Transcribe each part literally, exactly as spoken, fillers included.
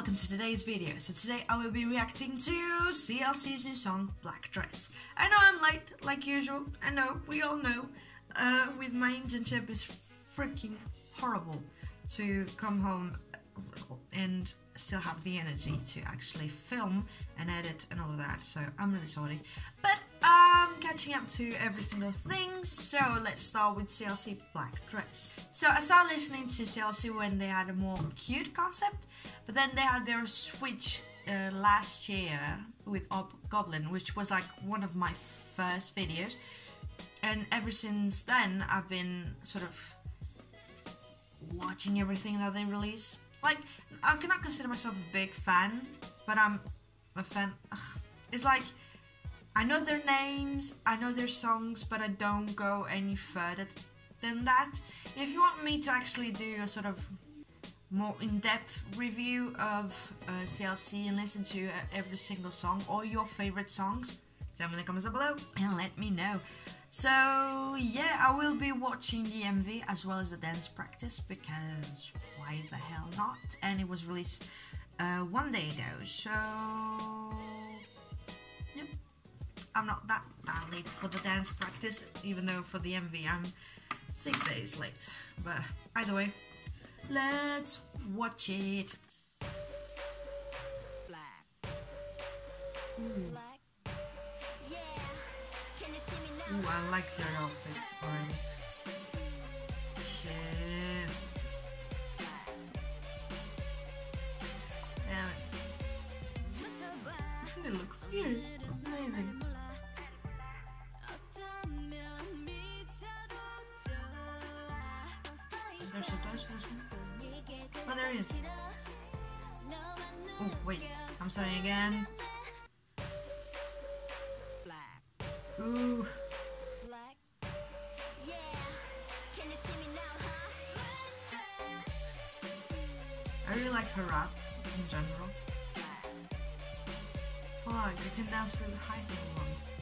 welcome to today's video. So today I will be reacting to C L C's new song, Black Dress. I know I'm late, like usual. I know, we all know. Uh, with my internship is freaking horrible to come home and still have the energy to actually film and edit and all of that. So I'm really sorry. But I'm catching up to every single thing. So let's start with C L C Black Dress. So I started listening to C L C when they had a more cute concept, but then they had their switch uh, last year with Ob Goblin, which was like one of my first videos. And ever since then, I've been sort of watching everything that they release. Like, I cannot consider myself a big fan, but I'm a fan. Ugh. It's like, I know their names, I know their songs, but I don't go any further than that. If you want me to actually do a sort of more in-depth review of uh, C L C and listen to uh, every single song or your favorite songs, tell me in the comments below and let me know. So yeah, I will be watching the M V as well as the dance practice, because why the hell not? And it was released uh, one day ago, so yeah, I'm not that, that late for the dance practice, even though for the M V I'm six days late. But either way, let's watch it. Ooh. Ooh, I like their outfits already. Shit. Damn it. They look fierce. Amazing. There's a dance placement. Oh, there he is. Oh, wait. I'm starting again. Ooh. I really like her rap in general. Fuck, you can dance with the high one.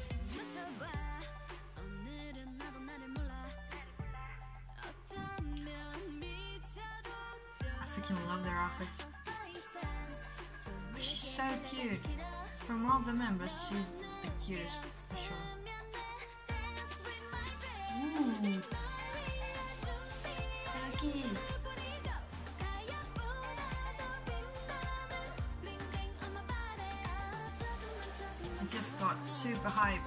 I freaking love their outfits. She's so cute. From all the members, she's the cutest for sure. Ooh. Thank you. I just got super hyped.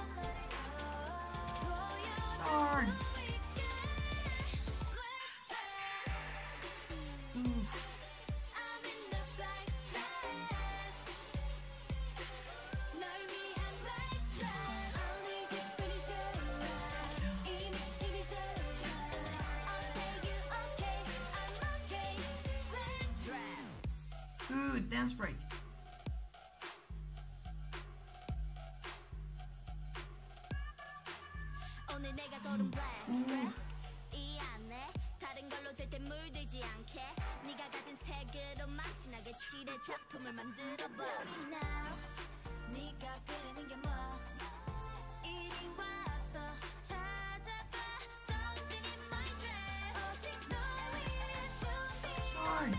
Sorry. Oof. Good dance break. Ooh. Sorry.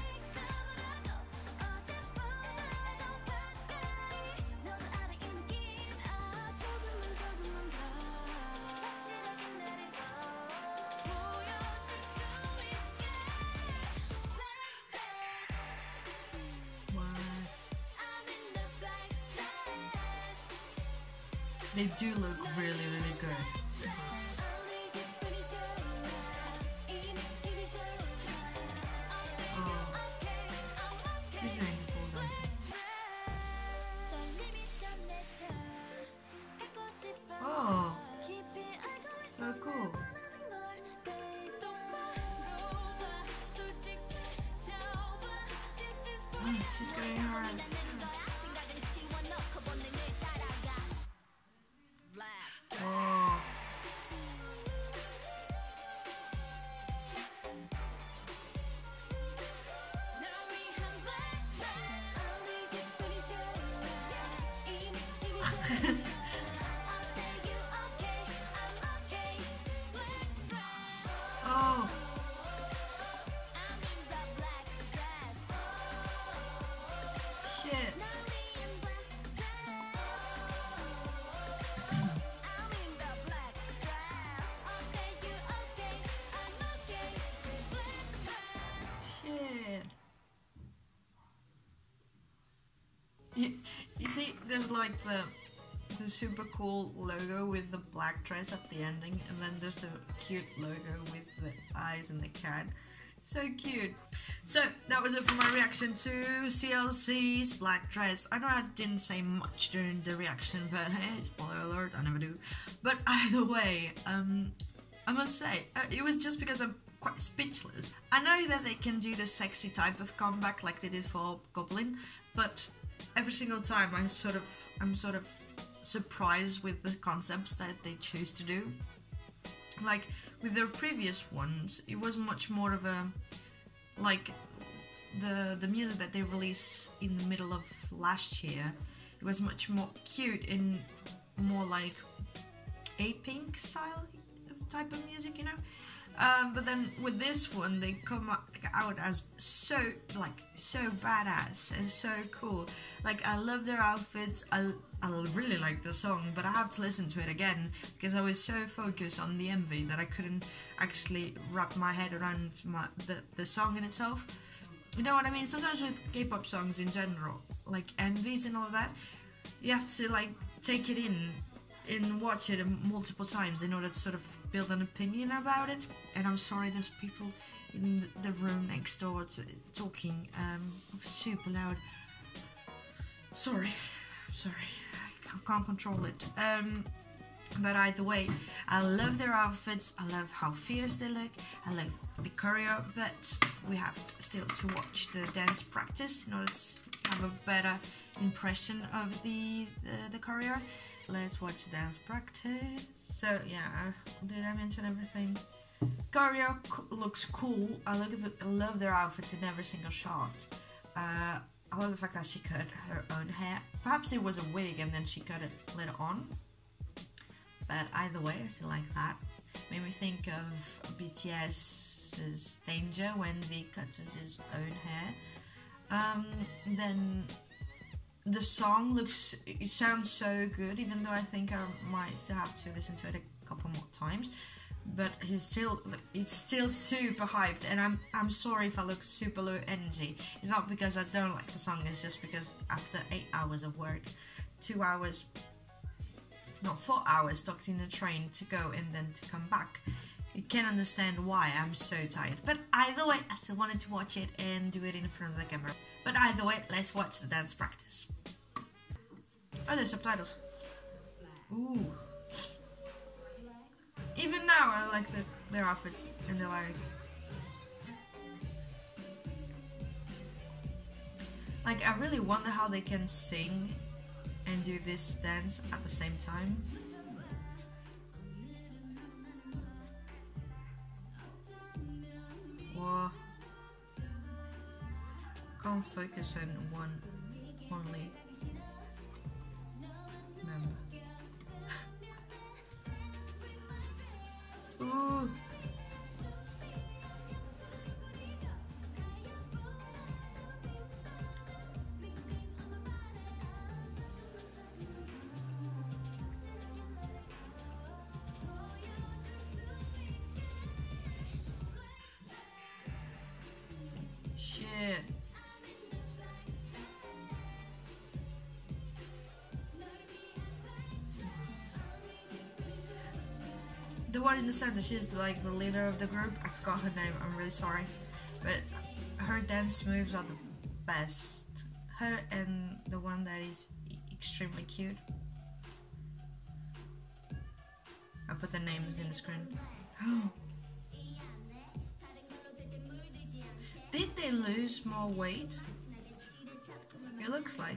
They do look really, really good. Oh, he's doing the cool dancing. Oh, so cool. Oh, she's going hard. Oh. Oh. You, you see, there's like the the super cool logo with the black dress at the ending, and then there's the cute logo with the eyes and the cat. So cute. So that was it for my reaction to C L C's Black Dress. I know I didn't say much during the reaction, but hey, spoiler alert, I never do. But either way, um, I must say, uh, it was just because I'm quite speechless. I know that they can do the sexy type of comeback like they did for Goblin, but every single time I sort of, I'm sort of surprised with the concepts that they choose to do. Like with their previous ones, it was much more of a, like the the music that they released in the middle of last year, it was much more cute and more like A-Pink style type of music, you know. Um, but then with this one, they come out as so, like, so badass and so cool. Like, I love their outfits, I, I really like the song, but I have to listen to it again because I was so focused on the M V that I couldn't actually wrap my head around my, the, the song in itself. You know what I mean? Sometimes with K-pop songs in general, like M Vs and all of that, you have to, like, take it in and watch it multiple times in order to sort of build an opinion about it. And I'm sorry, there's people in the room next door to, talking um, super loud. Sorry, sorry, I can't, can't control it. Um, but either way, I love their outfits, I love how fierce they look, I love the choreo, but we have to, still to watch the dance practice in order to have a better impression of the, the, the choreo. Let's watch the dance practice. So yeah, did I mention everything? Choreo looks cool. I look at the, I love their outfits in every single shot. Uh, I love the fact that she cut her own hair. Perhaps it was a wig and then she cut it later on. But either way, I still like that. Made me think of BTS's Danger when V cuts his own hair. Um, then the song looks, it sounds so good, even though I think I might still have to listen to it a couple more times. But he's still, it's still super hyped, and I'm I'm sorry if I look super low energy. It's not because I don't like the song, it's just because after eight hours of work, two hours, not four hours stuck in the train to go and then to come back, you can understand why I'm so tired. But either way, I still wanted to watch it and do it in front of the camera. But either way, let's watch the dance practice. Oh, there's subtitles. Ooh. Even now, I like the, their outfits, and they're like... Like, I really wonder how they can sing and do this dance at the same time. Whoa. Can't focus on one only member. Ooh. Shit. The one in the center, she's like the leader of the group. I forgot her name, I'm really sorry. But her dance moves are the best. Her and the one that is extremely cute. I put the names in the screen. Did they lose more weight? It looks like.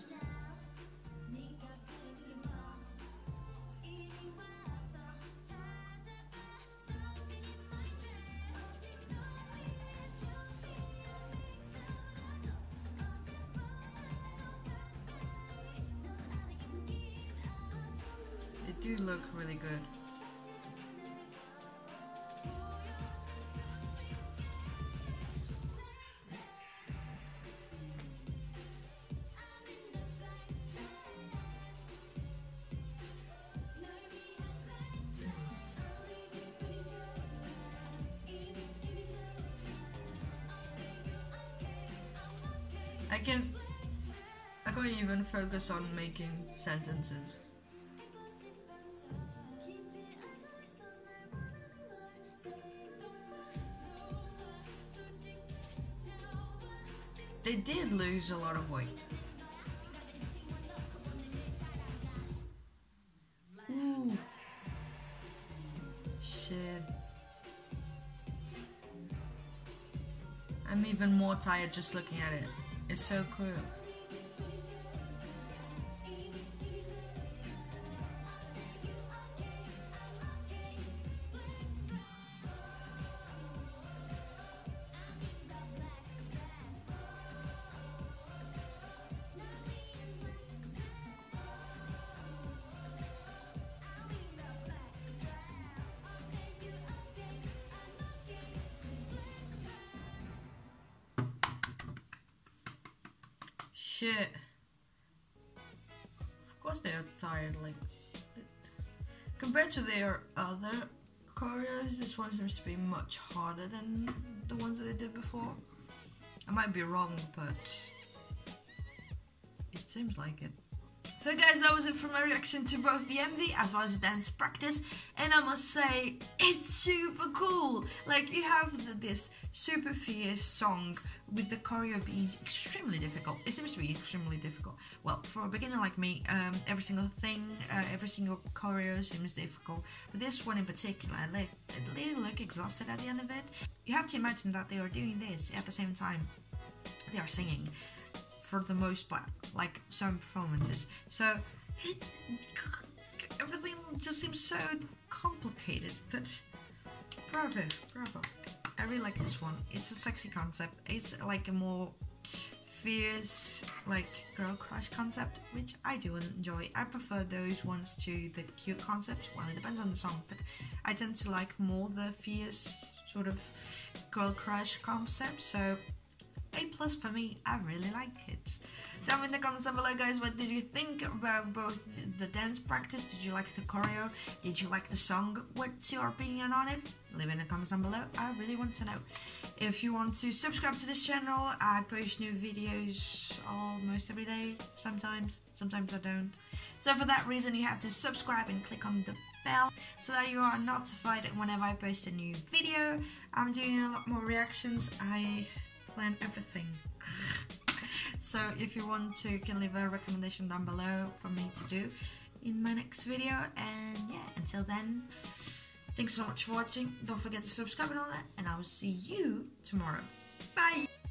They do look really good. I can I can or even focus on making sentences. They did lose a lot of weight. Ooh. Shit. I'm even more tired just looking at it. It's so cool. Shit. Of course they are tired, like, compared to their other choreos, this one seems to be much harder than the ones that they did before. I might be wrong, but it seems like it. So guys, that was it for my reaction to both the M V as well as dance practice, and I must say, it's super cool. Like, you have the, this super fierce song with the choreo being extremely difficult. It seems to be extremely difficult. Well, for a beginner like me, um, every single thing, uh, every single choreo seems difficult. But this one in particular, like, they look exhausted at the end of it. You have to imagine that they are doing this at the same time they are singing, for the most part, like some performances. So it, everything just seems so complicated, but bravo, bravo. I really like this one. It's a sexy concept. It's like a more fierce, like, girl crush concept, which I do enjoy. I prefer those ones to the cute concepts. Well, it depends on the song, but I tend to like more the fierce sort of girl crush concept. So A plus for me. I really like it. Tell me in the comments down below, guys, what did you think about both the dance practice? Did you like the choreo? Did you like the song? What's your opinion on it? Leave it in the comments down below. I really want to know. If you want to subscribe to this channel, I post new videos almost every day. Sometimes, sometimes I don't. So for that reason, you have to subscribe and click on the bell so that you are notified whenever I post a new video. I'm doing a lot more reactions. I plan everything. So if you want to, you can leave a recommendation down below for me to do in my next video. And yeah, until then, thanks so much for watching. Don't forget to subscribe and all that, and I will see you tomorrow. Bye!